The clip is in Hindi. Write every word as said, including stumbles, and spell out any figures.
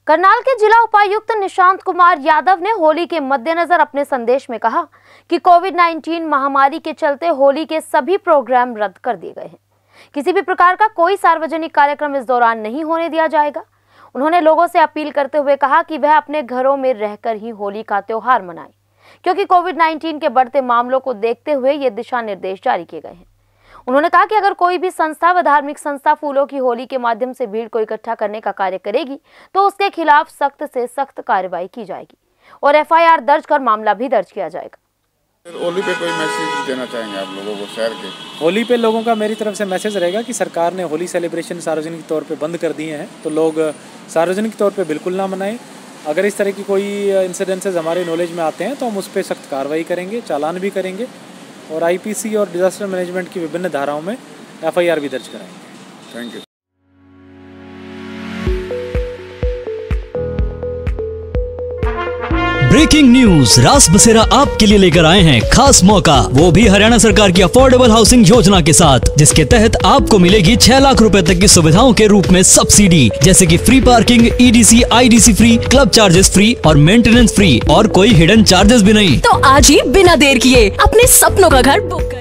करनाल के जिला उपायुक्त निशांत कुमार यादव ने होली के मद्देनजर अपने संदेश में कहा कि कोविड उन्नीस महामारी के चलते होली के सभी प्रोग्राम रद्द कर दिए गए हैं। किसी भी प्रकार का कोई सार्वजनिक कार्यक्रम इस दौरान नहीं होने दिया जाएगा। उन्होंने लोगों से अपील करते हुए कहा कि वह अपने घरों में रहकर ही होली का त्योहार मनाएं, क्योंकि कोविड उन्नीस के बढ़ते मामलों को देखते हुए ये दिशा निर्देश जारी किए गए हैं। उन्होंने कहा कि अगर कोई भी संस्था व धार्मिक संस्था फूलों की होली के माध्यम से भीड़ को इकट्ठा करने का कार्य करेगी तो उसके खिलाफ सख्त से सख्त कार्रवाई की जाएगी और एफ आई आर दर्ज कर मामला भी दर्ज किया जाएगा। होली पे कोई मैसेज देना चाहेंगे आप लोगों को शहर के? होली पे लोगों का मेरी तरफ से मैसेज रहेगा कि सरकार ने होली सेलिब्रेशन सार्वजनिक तौर पे बंद कर दिए हैं, तो लोग सार्वजनिक तौर पे बिल्कुल ना मनाएं। अगर इस तरह की कोई इंसिडेंसेस हमारे नॉलेज में आते हैं तो हम उस पर सख्त कार्रवाई करेंगे, चालान भी करेंगे और आई पी सी और डिजास्टर मैनेजमेंट की विभिन्न धाराओं में एफ आई आर भी दर्ज कराएंगे। Thank you. ब्रेकिंग न्यूज, रास बसेरा आपके लिए लेकर आए हैं खास मौका, वो भी हरियाणा सरकार की अफोर्डेबल हाउसिंग योजना के साथ, जिसके तहत आपको मिलेगी छह लाख रुपए तक की सुविधाओं के रूप में सब्सिडी, जैसे कि free parking, E D C, I D C free, club charges free और मेंटेनेंस फ्री और कोई हिडन चार्जेस भी नहीं। तो आज ही बिना देर किए अपने सपनों का घर बुक